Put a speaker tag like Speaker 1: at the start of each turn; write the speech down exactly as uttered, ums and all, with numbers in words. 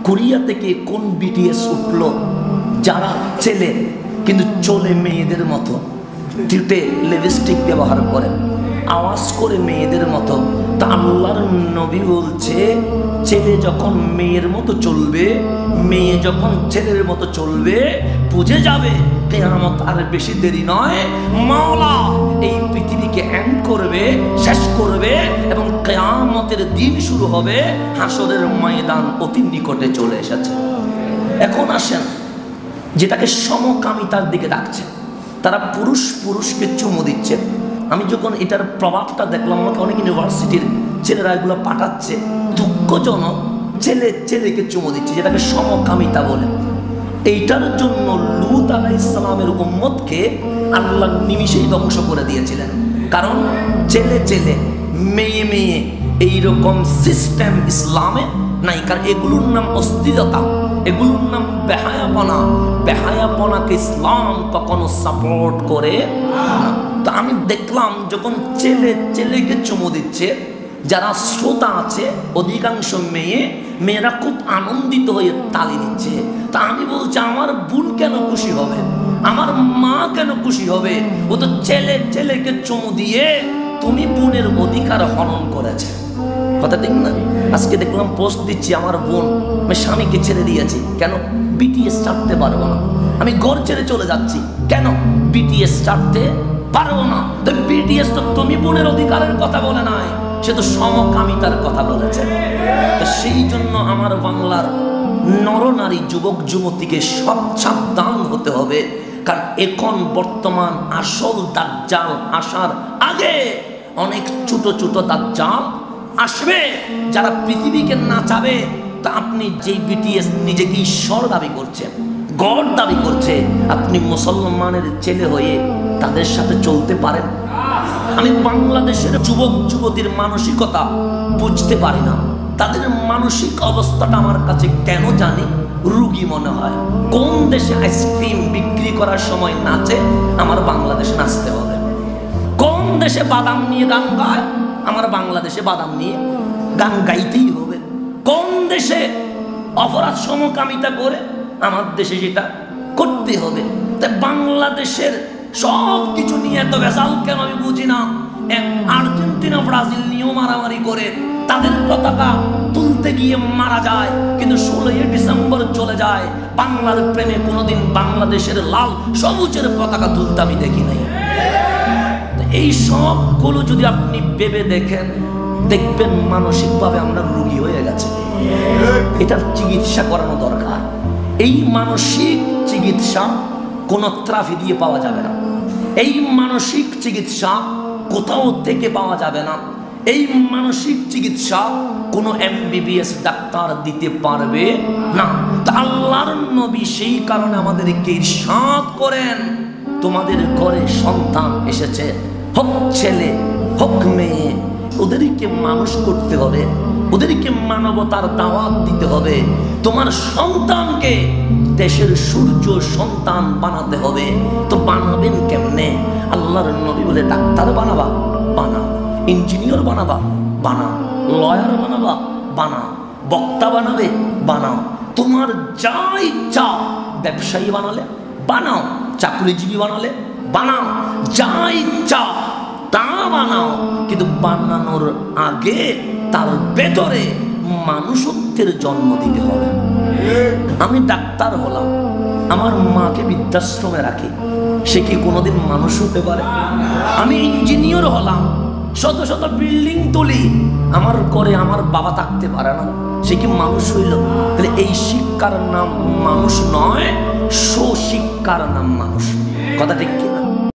Speaker 1: Korea থেকে কোন BTS উঠলো যারা ছেলে কিন্তু চলে মেয়েদের মতো, ঠোঁটে লিপস্টিক ব্যবহার করে, আওয়াজ করে মেয়েদের মতো। তা আল্লাহর নবী বলছে ছেলে যখন মেয়ের মতো চলবে, মেয়ে যখন ছেলের মতো চলবে, বুঝে যাবে কিয়ামত আর বেশি দেরি নয়। মাওলা এই পৃথিবীকে এন্ড করবে, শেষ করবে এবং কিয়ামতের দিন শুরু হবে। হাসরের ময়দান অতি নিকটে চলে এসেছে। এখন আসেন যেটাকে সমকামিতার দিকে ডাকছে, তারা পুরুষ পুরুষকে চুমু দিচ্ছে। আমি যখন এটার প্রভাবটা দেখলাম, আমাকে অনেক ইউনিভার্সিটির ছেলেরা এগুলো পাঠাচ্ছে, দুঃখজনক ছেলে ছেলেকে চুমু দিচ্ছে, যেটাকে সমকামিতা বলে। এইটার জন্য লূত আলাইহিস সালামের উম্মতকে আল্লাহ নিমিষেই ধ্বংস করে দিয়েছিলেন। কারণ ছেলে ছেলে, মেয়ে মেয়ে এইরকম সিস্টেম ইসলামে নাই। কারণ এগুলোর নাম অস্থিরতা, এগুলোর নাম বেহায়াপনা। বেহায়াপনাকে ইসলাম কখনো সাপোর্ট করে না। তো আমি দেখলাম যখন ছেলে ছেলেকে চুমু দিচ্ছে, যারা শ্রোতা আছে অধিকাংশ মেয়ে মেয়েরা খুব আনন্দিত হয়ে তালি দিচ্ছে। তা আমি বলছি আমার বোন কেন খুশি হবে, আমার মা কেন খুশি হবে? ও তো ছেলে ছেলেকে চুমু দিয়ে তুমি বোনের অধিকার হনন করেছে। কথা ঠিক না? আজকে দেখলাম পোস্ট দিচ্ছি, আমার বোন আমি স্বামীকে ছেড়ে দিয়েছি, কেন? বিটিএস ছাড়তে পারবো না। আমি ঘর ছেড়ে চলে যাচ্ছি, কেন? বিটিএস ছাড়তে পারবো না। তো বিটিএস তো তুমি বোনের অধিকারের কথা বলে নাই, সে তো সমকামিতার কথা বলেছে। তো সেই জন্য আমার বাংলার নরনারী যুবক যুবতীকে সব সাবধান হতে হবে। কারণ এখন বর্তমান আসল দাজ্জাল আসার আগে অনেক ছোট ছোট দাজ্জাল আসবে যারা পৃথিবীকে নাচাবে। তা আপনি যে বিটিএস নিজেকে ঈশ্বর দাবি করছেন, গড দাবি করছে, আপনি মুসলমানের ছেলে হয়ে তাদের সাথে চলতে পারেন? আমি বাংলাদেশের যুবক যুবতীর মানসিকতা বুঝতে পারি না। তাদের মানসিক অবস্থাটা আমার কাছে কেন জানি রুগী মনে হয়। কোন দেশে আইসক্রিম বিক্রি করার সময় নাচে, আমার বাংলাদেশে নাচতে হবে। কোন দেশে বাদাম নিয়ে গান গায়, আমার বাংলাদেশে বাদাম নিয়ে গান গাইতেই হবে। কোন দেশে অপরাধ সমকামিতা করে, আমার দেশে সেটা করতে হবে। তাই বাংলাদেশের সব কিছু নিয়ে এত ভেজাল কেন আমি বুঝি না। আর্জেন্টিনা ব্রাজিল নিয়েও মারামারি করে, তাদের পতাকা তুলতে গিয়ে মারা যায়, কিন্তু ষোলোই ডিসেম্বর চলে যায়। বাংলার প্রেমে কোনোদিন বাংলাদেশের লাল সবুজের পতাকা তুলতে আমি দেখি নাই। এই সবগুলো যদি আপনি ভেবে দেখেন, দেখবেন মানসিকভাবে আমরা রোগী হয়ে গেছে। এটার চিকিৎসা করানো দরকার। এই মানসিক চিকিৎসা কোনো থেরাপি দিয়ে পাওয়া যাবে না। এই মানসিক চিকিৎসা কোথাও থেকে পাওয়া যাবে না। এই মানসিক চিকিৎসা কোনো এমবিবিএস ডাক্তার দিতে পারবে না। তা আল্লাহর নবী সেই কারণে আমাদেরকে ইরশাদ করেন, তোমাদের ঘরে সন্তান এসেছে, হোক ছেলে হোক মেয়ে, ওদেরকে মানুষ করতে হবে, ওদেরকে মানবতার দাওয়াত দিতে হবে। তোমার সন্তানকে দেশের সূর্য সন্তান বানাতে হবে। তো বানাবেন কেমনে? আল্লাহর নবী বলে, ডাক্তার বানাবা, বানাও। ইঞ্জিনিয়ার বানাবা, বানাও। লয়ার বানাবা, বানাও। বক্তা বানাবে, বানাও। তোমার যা ইচ্ছা, ব্যবসায়ী বানালে বানাও, চাকরিজীবী বানালে বানাও, যা ইচ্ছা তা বানাও। কিন্তু বানানোর আগে তার ভেতরে মানুষত্বের জন্ম দিতে হবে। আমি ডাক্তার হলাম, আমার মাকে বৃদ্ধাশ্রমে রাখি, সে কি কোনোদিন মানুষ হতে পারে? আমি ইঞ্জিনিয়ার হলাম, শত শত বিল্ডিং তুলি, আমার ঘরে আমার বাবা থাকতে পারে না, সে কি মানুষ হইল? তাহলে এই শিক্ষার নাম মানুষ নয়, সুশিক্ষার নাম মানুষ। কথা ঠিক কিনা?